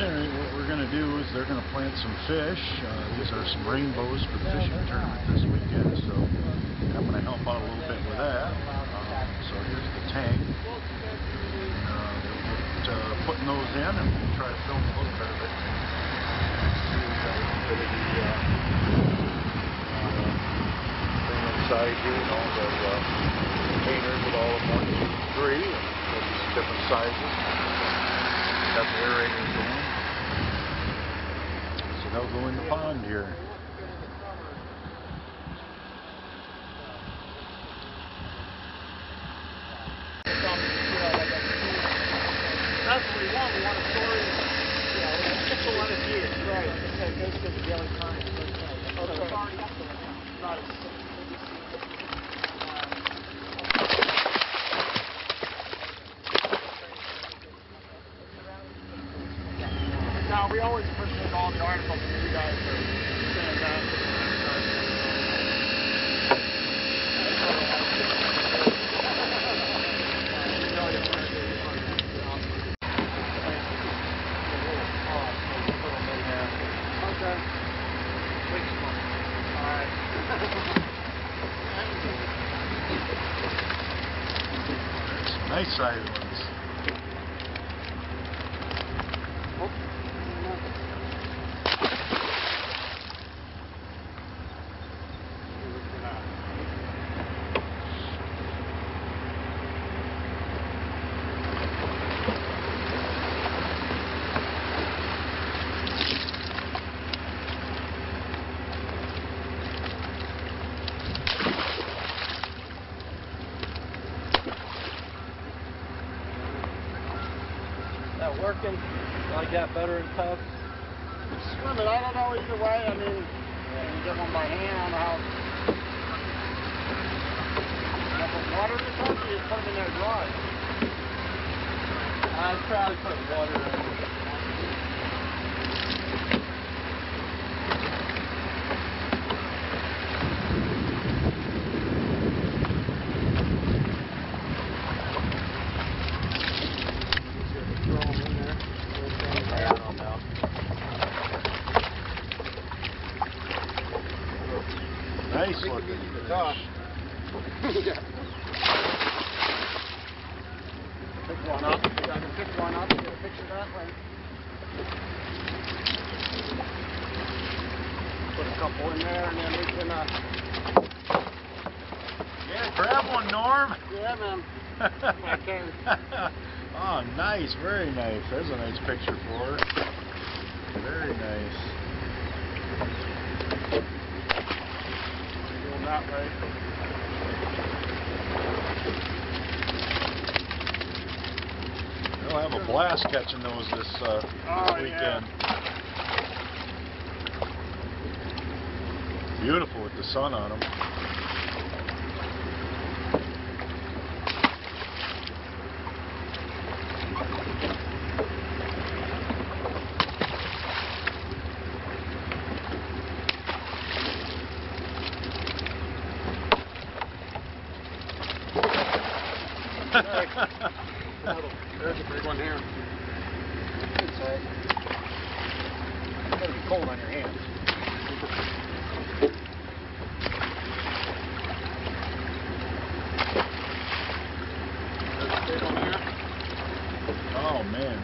Alright, what we're going to do is they're going to plant some fish. These are some rainbows for the fishing tournament this weekend, so I'm going to help out a little bit with that. So here's the tank. We'll get putting those in, and we'll try to film a little bit of it. See, we've got a little bit of the thing inside here, and all the containers with all of 1, 2, 3, and there'll be some different sizes. Got the aerators going. So they'll go in the pond here. That's what we want. We want to store it. Yeah, we just a lot of years. Right. Okay, basically the daily time. Okay. So it's already up there now. Not as Now, we always appreciate all the articles that you guys are fantastic. Okay. All right. Nice sized ones. That working? Like that better in tubs? Swim it, I don't know either way. I mean, you get one by hand, I don't know how. You put water in the tub, or you put them in there dry? I'd probably put water in. Nice looking fish. Pick one up. I can pick one up and get a picture that way. Put a couple in there and then we can Yeah, grab one, Norm. yeah, man. I can. Oh, nice, very nice. There's a nice picture for her. Very nice. Doing that way. They'll have a blast catching those this weekend. Yeah. Beautiful with the sun on them. There's a big one here. Inside. It's going to be cold on your hands. There's a big one here. Oh, man.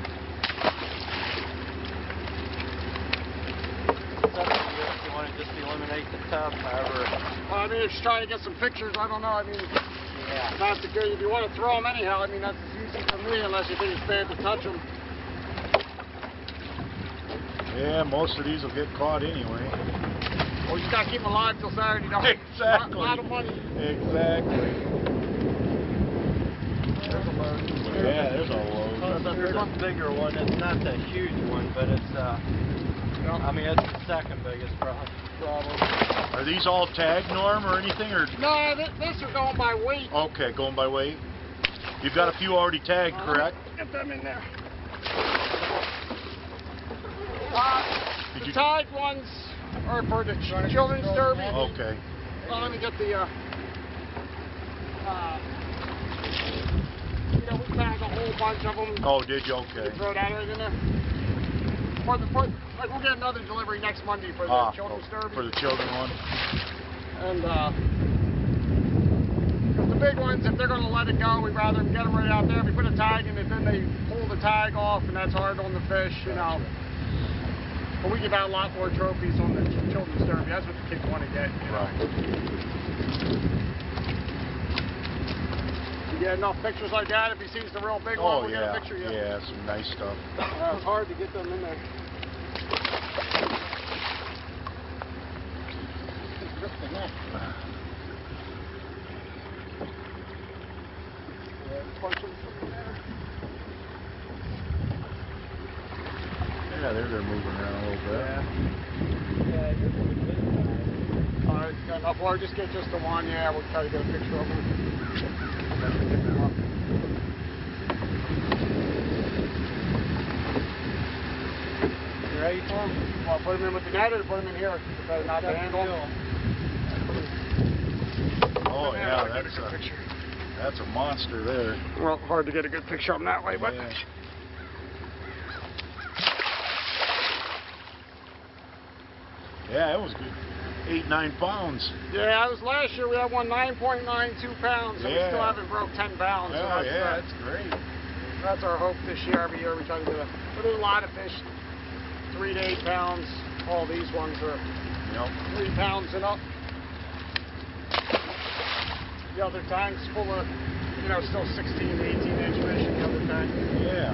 You want to just eliminate the tub, however. I mean, just trying to get some pictures. I don't know. I mean, Yeah. not to good. If you want to throw them anyhow, I mean, that's easy for me unless you think it's bad to touch them. Yeah, most of these will get caught anyway. Well, you just got to keep them alive till Saturday. Don't. Exactly. A lot of money. Exactly. There's a load. Yeah, there's a load. There's a bigger one. It's not the huge one, but it's, I mean, it's the second biggest probably. Are these all tagged, Norm, or anything? Or No, this are going by weight. okay, going by weight. You've got a few already tagged, correct? Get them in there. Did The you? tied ones are for the children's derby. Okay. Well, let me get the, we tagged a whole bunch of them. Oh, did you? Okay. Throw that right in there. like we'll get another delivery next Monday for the children's derby. For the children one. And because the big ones, if they're going to let it go, we'd rather get them right out there. We put a tag in it, then they pull the tag off, and that's hard on the fish, you know. But we give out a lot more trophies on the children's derby. That's what the kids want to get, you know. You get enough pictures like that. If he sees the real big one, we'll get a picture. Yeah, some nice stuff. It's hard to get them in there. Yeah, they're moving around a little bit. Yeah, you're doing good. All right, got enough. Or just get just the one. Yeah, we'll try to get a picture of them. You ready for them? Want to put them in with the net or put them in here? Better not the handle. Oh yeah, that's a monster there. Well, hard to get a good picture of them that way, but. Yeah. Yeah, it was good. 8-9 pounds. Yeah, it was last year. We had one 9.92 pounds, and we still haven't broke 10 pounds. Oh, so that's great. That's our hope this year. Every year we try to do it. But there's a lot of fish, 3 to 8 pounds. All these ones are 3 pounds and up. The other tank's full of, you know, still 16 to 18 inch fish in the other tank. Yeah.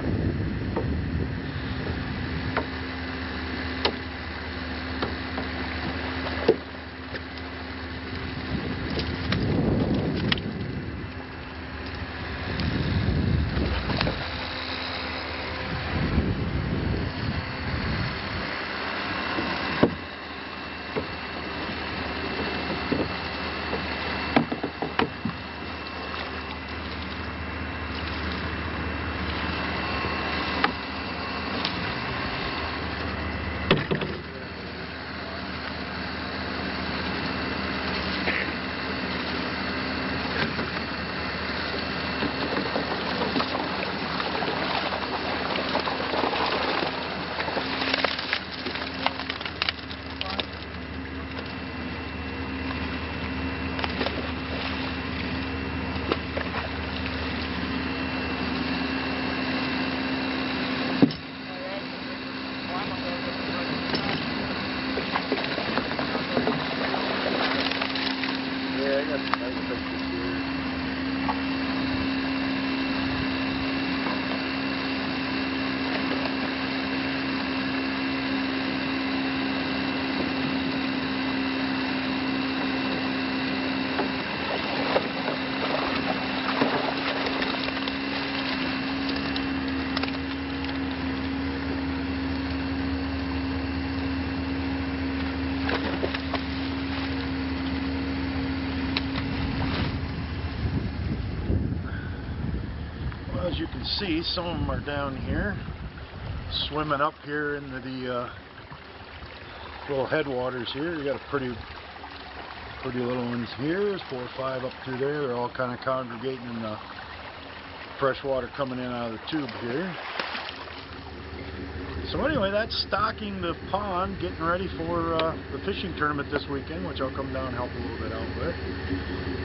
As you can see, some of them are down here, swimming up here into the little headwaters here. You got a pretty little ones here. There's 4 or 5 up through there. They're all kind of congregating in the fresh water coming in out of the tube here. So anyway, that's stocking the pond, getting ready for the fishing tournament this weekend, which I'll come down and help a little bit out with.